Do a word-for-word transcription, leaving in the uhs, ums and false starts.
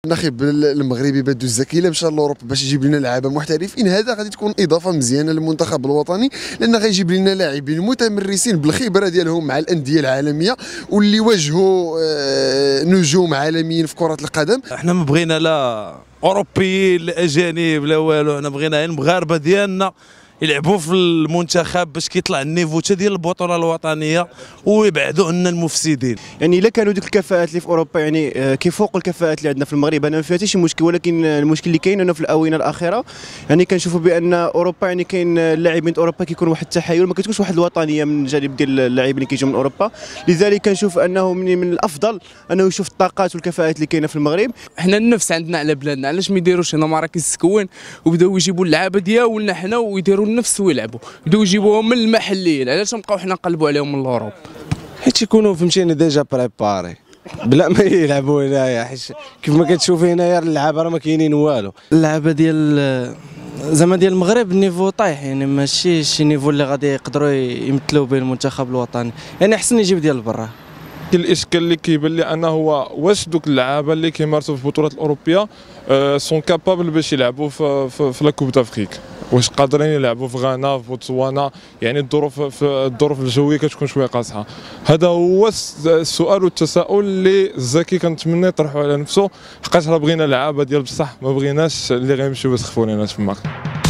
الناخب المغربي بدو الزكي الا مشى لوروب باش يجيب لنا لعابه محترفين، هذا غادي تكون اضافه مزيانه للمنتخب الوطني، لان غيجيب لنا لاعبين متمرسين بالخبره ديالهم مع الانديه العالميه واللي واجهوا نجوم عالميين في كره القدم. احنا ما بغينا لا اوروبيين لا اجانب لا والو، احنا بغينا المغاربه ديالنا يلعبوا في المنتخب باش كيطلع النيفو حتى ديال البطوله الوطنيه ويبعدوا عنا المفسدين. يعني الا كانوا ديك الكفاءات اللي في اوروبا يعني كيفوقوا الكفاءات اللي عندنا في المغرب، انا ما فيها حتى شي مشكل، ولكن المشكل اللي كاين انه في الاونه الاخيره يعني كنشوفوا بان اوروبا يعني كاين اللاعبين اوروبا كيكون واحد التحايل، ما كتكونش واحد الوطنيه من جانب ديال اللاعبين اللي كيجيو من اوروبا، لذلك كنشوف انه من, من الافضل انه يشوف الطاقات والكفاءات اللي كاينه في المغرب. حنا النفس عندنا على بلادنا، علاش ما يديروش هنا مراكز التكوين وبداو يجيبوا اللعابه ديالنا حنا ويديروا النفس ويلعبوا، بداو يجيبوهم من المحليين، علاش نبقاو حنا نقلبوا عليهم من الاوروب؟ حيت يكونوا فهمتيني ديجا بريباري بلا ما يلعبوا هنايا، حيت كيف ما كتشوفي هنايا اللعابه راه ما كاينين والو. اللعابه ديال زعما ديال المغرب النيفو طايح، يعني ماشي شي نيفو اللي غادي يقدروا يمثلوا به المنتخب الوطني، يعني احسن يجيب ديال برا. الاشكال اللي كيبان لي انه هو واش دوك اللعابه اللي كيمارسوا في البطولات الاوروبيه أه سون كابابل باش يلعبوا في في, في لا كوب دافريك، واش قادرين يلعبوا في غانا في بوتسوانا، يعني الظروف في الظروف الجويه كتكون شويه قاصحه. هذا هو السؤال والتساؤل اللي الزكي كنتمنى يطرحوا على نفسه، حقاش راه بغينا لعابه ديال بصح، ما بغيناش اللي غيمشيو يسخفوا لنا تما.